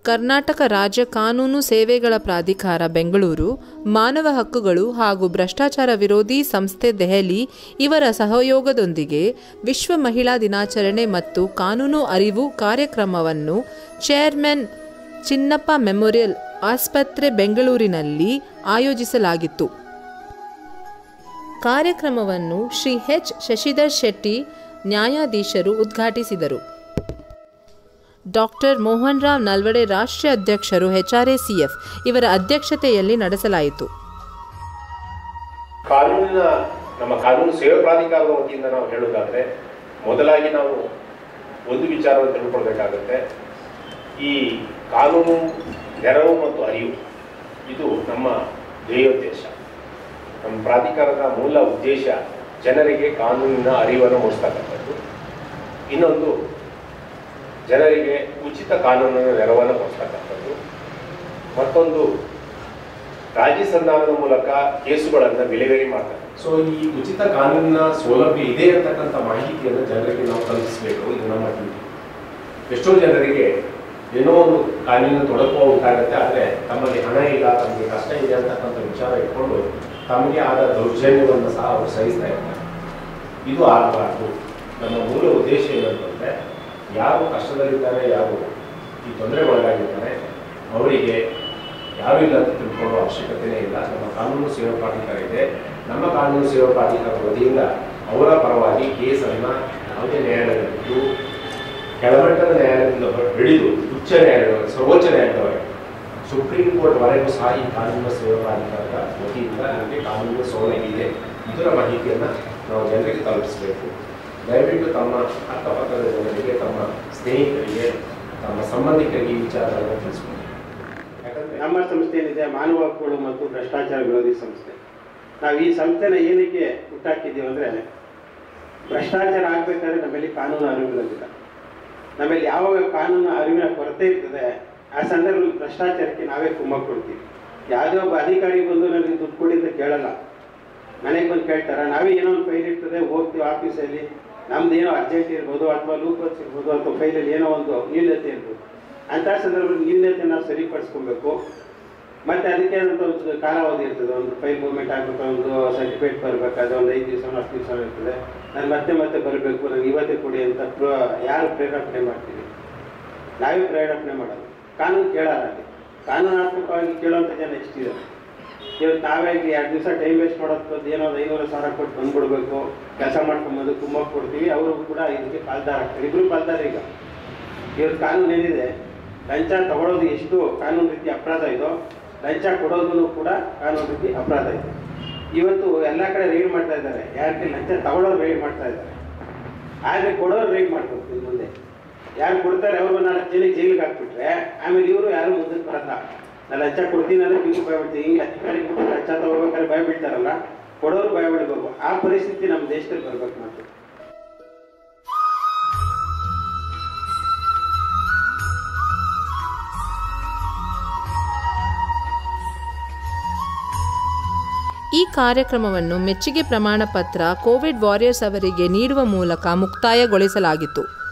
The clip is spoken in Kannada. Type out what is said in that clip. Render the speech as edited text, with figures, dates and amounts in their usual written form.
ಕರ್ನಾಟಕ ರಾಜ್ಯ ಕಾನೂನು ಸೇವೆಗಳ ಪ್ರಾಧಿಕಾರ ಬೆಂಗಳೂರು, ಮಾನವ ಹಕ್ಕುಗಳು ಹಾಗೂ ಭ್ರಷ್ಟಾಚಾರ ವಿರೋಧಿ ಸಂಸ್ಥೆ ದೆಹಲಿ ಇವರ ಸಹಯೋಗದೊಂದಿಗೆ ವಿಶ್ವ ಮಹಿಳಾ ದಿನಾಚರಣೆ ಮತ್ತು ಕಾನೂನು ಅರಿವು ಕಾರ್ಯಕ್ರಮವನ್ನು ಚೇರ್ಮನ್ ಚಿನ್ನಪ್ಪ ಮೆಮೋರಿಯಲ್ ಆಸ್ಪತ್ರೆ ಬೆಂಗಳೂರಿನಲ್ಲಿ ಆಯೋಜಿಸಲಾಗಿತ್ತು. ಕಾರ್ಯಕ್ರಮವನ್ನು ಶ್ರೀ ಎಚ್. ಶಶಿಧರ್ ಶೆಟ್ಟಿ ನ್ಯಾಯಾಧೀಶರು ಉದ್ಘಾಟಿಸಿದರು. ಡಾಕ್ಟರ್ ಮೋಹನ್ ರಾವ್ ನಲ್ವಡೆ ರಾಷ್ಟ್ರೀಯ ಅಧ್ಯಕ್ಷರು HRACF ಇವರ ಅಧ್ಯಕ್ಷತೆಯಲ್ಲಿ ನಡೆಸಲಾಯಿತು. ನಮ್ಮ ಕಾನೂನು ಸೇವಾ ಪ್ರಾಧಿಕಾರದ ವತಿಯಿಂದ ನಾವು ಹೇಳುವುದಾದರೆ, ಮೊದಲಾಗಿ ನಾವು ಒಂದು ವಿಚಾರವನ್ನು ತಿಳ್ಕೊಳ್ಬೇಕಾಗುತ್ತೆ. ಈ ಕಾನೂನು ನೆರವು ಮತ್ತು ಅರಿವು ಇದು ನಮ್ಮ ಧ್ಯೇಯೋದ್ದೇಶ. ನಮ್ಮ ಪ್ರಾಧಿಕಾರದ ಮೂಲ ಉದ್ದೇಶ ಜನರಿಗೆ ಕಾನೂನಿನ ಅರಿವನ್ನು ಮೂಡಿಸ್ತಕ್ಕಂಥದ್ದು. ಇನ್ನೊಂದು, ಜನರಿಗೆ ಉಚಿತ ಕಾನೂನಿನ ನೆರವನ್ನು ಕೊಡ್ತಕ್ಕಂಥದ್ದು. ಮತ್ತೊಂದು, ರಾಜಿ ಸಂಧಾನದ ಮೂಲಕ ಕೇಸುಗಳನ್ನು ವಿಲೇವಾರಿ ಮಾಡ್ತಾರೆ. ಸೊ ಈ ಉಚಿತ ಕಾನೂನಿನ ಸೌಲಭ್ಯ ಇದೆ ಅಂತಕ್ಕಂಥ ಮಾಹಿತಿಯನ್ನು ಜನರಿಗೆ ನಾವು ತಲುಪಿಸಬೇಕು. ಇದು ನಮ್ಮ ಡ್ಯೂಟಿ. ಎಷ್ಟೋ ಜನರಿಗೆ ಏನೋ ಒಂದು ಕಾನೂನಿನ ತೊಡಕು ಉಂಟಾಗುತ್ತೆ, ಆದರೆ ತಮಗೆ ಹಣ ಇಲ್ಲ, ತಮಗೆ ಕಷ್ಟ ಇದೆ ಅಂತಕ್ಕಂಥ ವಿಚಾರ ಇಟ್ಕೊಂಡು ತಮಗೆ ಆದ ದೌರ್ಜನ್ಯವನ್ನು ಸಹ ಅವರು ಸಹಿಸ್ತಾ ಇರ್ತಾರೆ. ಇದು ಆಗಬಾರ್ದು. ನಮ್ಮ ಮೂಲ ಉದ್ದೇಶ ಏನಂತಂದರೆ, ಯಾರು ಕಷ್ಟದಲ್ಲಿದ್ದಾರೆ, ಯಾರು ಈ ತೊಂದರೆ ಒಳಗಾಗಿದ್ದಾರೆ, ಅವರಿಗೆ ಯಾರು ಇಲ್ಲ ಅಂತ ತಿಳ್ಕೊಳ್ಳೋ ಅವಶ್ಯಕತೆಯೇ ಇಲ್ಲ. ನಮ್ಮ ಕಾನೂನು ಸೇವಾ ಪ್ರಾಧಿಕಾರ ಇದೆ. ನಮ್ಮ ಕಾನೂನು ಸೇವಾ ಪ್ರಾಧಿಕಾರದ ವತಿಯಿಂದ ಅವರ ಪರವಾಗಿ ಕೇಸನ್ನು ಯಾವುದೇ ನ್ಯಾಯಾಲಯದಲ್ಲಿದ್ದು, ಕೆಳಮಟ್ಟದ ನ್ಯಾಯಾಲಯದಿಂದ ಹಿಡಿದು ಉಚ್ಚ ನ್ಯಾಯಾಲಯ, ಸರ್ವೋಚ್ಚ ನ್ಯಾಯಾಲಯವರೆಗೆ, ಸುಪ್ರೀಂ ಕೋರ್ಟ್ವರೆಗೂ ಸಹ ಈ ಕಾನೂನು ಸೇವಾ ಪ್ರಾಧಿಕಾರದ ವತಿಯಿಂದ ನಮಗೆ ಕಾನೂನು ಸೌಲಭ್ಯ ಇದೆ. ಇದರ ಮಾಹಿತಿಯನ್ನು ನಾವು ಜನರಿಗೆ ತಲುಪಿಸಬೇಕು. ದಯವಿಟ್ಟು ತಮ್ಮ ಅಕ್ಕಪಕ್ಕದ ಜನರಿಗೆ, ತಮ್ಮ ಸ್ನೇಹಿತರಿಗೆ, ತಮ್ಮ ಸಂಬಂಧಿಕರಿಗೆ ಈ ವಿಚಾರಗಳನ್ನು ತಿಳಿಸ್ಬೋದು. ಯಾಕಂದರೆ ನಮ್ಮ ಸಂಸ್ಥೆ ಏನಿದೆ, ಮಾನವ ಹಕ್ಕುಗಳು ಮತ್ತು ಭ್ರಷ್ಟಾಚಾರ ವಿರೋಧಿ ಸಂಸ್ಥೆ. ನಾವು ಈ ಸಂಸ್ಥೆನ ಏನಕ್ಕೆ ಹುಟ್ಟಾಕಿದ್ದೀವಿ ಅಂದರೆ, ಭ್ರಷ್ಟಾಚಾರ ಆಗಬೇಕಾದ್ರೆ ನಮ್ಮಲ್ಲಿ ಕಾನೂನು ಅರಿವಿರೋದಿಲ್ಲ. ನಮ್ಮಲ್ಲಿ ಯಾವಾಗ ಕಾನೂನು ಅರಿವಿನ ಕೊರತೆ ಇರ್ತದೆ, ಆ ಸಂದರ್ಭದಲ್ಲಿ ಭ್ರಷ್ಟಾಚಾರಕ್ಕೆ ನಾವೇ ಕುಮ್ಮಕ್ಕು ಕೊಡ್ತೀವಿ. ಯಾವುದೇ ಒಬ್ಬ ಅಧಿಕಾರಿ ಬಂದು ನನಗೆ ದುಡ್ಡು ಕೊಡಿ ಅಂತ ಕೇಳಲ್ಲ, ಮನೆಗೆ ಬಂದು ಕೇಳ್ತಾರೆ. ನಾವೇ ಏನೋ ಒಂದು ಫೈಲ್ ಇರ್ತದೆ, ಹೋಗ್ತೀವಿ ಆಫೀಸಲ್ಲಿ, ನಮ್ದು ಏನೋ ಅರ್ಜೆಂಟ್ ಇರ್ಬೋದು, ಅಥವಾ ಲೂಪರ್ಸ್ ಇರ್ಬೋದು, ಅಥವಾ ಫೈಲಲ್ಲಿ ಏನೋ ಒಂದು ನ್ಯೂನತೆ ಇರ್ಬೋದು. ಅಂಥ ಸಂದರ್ಭದಲ್ಲಿ ನ್ಯೂನತೆ ನಾವು ಸರಿಪಡಿಸ್ಕೊಬೇಕು. ಮತ್ತು ಅದಕ್ಕೆ ಆದಂಥ ಒಂದು ಕಾಲಾವಧಿ ಇರ್ತದೆ. ಒಂದು ಫೈಲ್ ಮೂವ್ಮೆಂಟ್ ಆಗಬೇಕು, ಒಂದು ಸರ್ಟಿಫಿಕೇಟ್ ಬರಬೇಕಾದ್ರೆ ಒಂದು 5 ದಿವಸ 10 ದಿವಸ ಇರ್ತದೆ. ನಾನು ಮತ್ತೆ ಬರಬೇಕು, ನನಗೆ ಇವತ್ತೇ ಕೊಡಿ ಅಂತ ಯಾರು ಪ್ರೇರೇಪಣೆ ಮಾಡ್ತೀವಿ? ನಾವೇ ಪ್ರೇರೇಪಣೆ ಮಾಡೋದು. ಕಾನೂನು ಕೇಳೋದಾಗಿ ಕಾನೂನಾತ್ಮಕವಾಗಿ ಕೇಳುವಂಥ ಜನ ಎಷ್ಟಿದ್ದಾರೆ. ಇವತ್ತು ನಾವೇ 2 ದಿವಸ ಟೈಮ್ ವೇಸ್ಟ್ ಮಾಡೋದು, ಏನೋ 500,000 ಕೊಟ್ಟು ಬಂದ್ಬಿಡ್ಬೇಕು, ಕೆಲಸ ಮಾಡ್ಕೊಂಬೋದು, ಕುಮ್ಮಕ್ಕೆ ಕೊಡ್ತೀವಿ. ಅವರು ಕೂಡ ಇದಕ್ಕೆ ಪಾಲ್ದಾರ ಆಗ್ತಾರೆ. ಇಬ್ಬರು ಪಾಲ್ದಾರ. ಈಗ ಇವತ್ತು ಕಾನೂನು ಏನಿದೆ, ಲಂಚ ತಗೊಳ್ಳೋದು ಎಷ್ಟು ಕಾನೂನು ರೀತಿ ಅಪರಾಧ ಇದೋ, ಲಂಚ ಕೊಡೋದು ಕೂಡ ಕಾನೂನು ರೀತಿ ಅಪರಾಧ ಇದೆ. ಇವತ್ತು ಎಲ್ಲ ಕಡೆ ರೈಡ್ ಮಾಡ್ತಾ ಇದ್ದಾರೆ. ಯಾರಿಗೆ ಲಂಚ ತಗೊಳ್ಳೋರು ರೈಡ್ ಮಾಡ್ತಾ ಇದ್ದಾರೆ, ಆದರೆ ಕೊಡೋರು ರೈಡ್ ಮಾಡ್ಬೇಕು. ಮುಂದೆ ಯಾರು ಕೊಡ್ತಾರೆ ಅವ್ರು 4 ಜನ ಜೈಲಿಗೆ ಹಾಕ್ಬಿಟ್ರೆ ಆಮೇಲೆ ಇವರು ಯಾರು ಮುಂದಕ್ಕೆ ಬರಲ್ಲ. ನಾನು ಲಂಚ ಕೊಡ್ತೀನಿ ಅಂದರೆ ನೀವು ಭಯ ಬಿಡ್ತೀವಿ. ಹಿಂಗೆ ಅಧಿಕಾರಿಗಳು ಲಂಚ ತಗೋಬೇಕಾದ್ರೆ ಭಯ ಬೀಳ್ತಾರಲ್ಲ, ಕೊಡೋರು ಭಯ ಬಿಡಬೇಕು. ಆ ಪರಿಸ್ಥಿತಿ ನಮ್ಮ ದೇಶದಲ್ಲಿ ಬರ್ಬೇಕು. ಮತ್ತು ಈ ಕಾರ್ಯಕ್ರಮವನ್ನು ಮೆಚ್ಚುಗೆ ಪ್ರಮಾಣ ಪತ್ರ ಕೋವಿಡ್ ವಾರಿಯರ್ಸ್ ಅವರಿಗೆ ನೀಡುವ ಮೂಲಕ ಮುಕ್ತಾಯಗೊಳಿಸಲಾಗಿತ್ತು.